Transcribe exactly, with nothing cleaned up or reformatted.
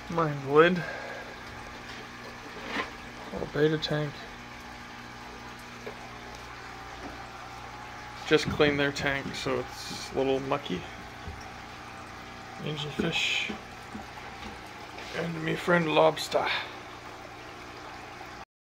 Mind lid. Little beta tank. Just cleaned their tank, so it's a little mucky. Angelfish. And me friend lobster.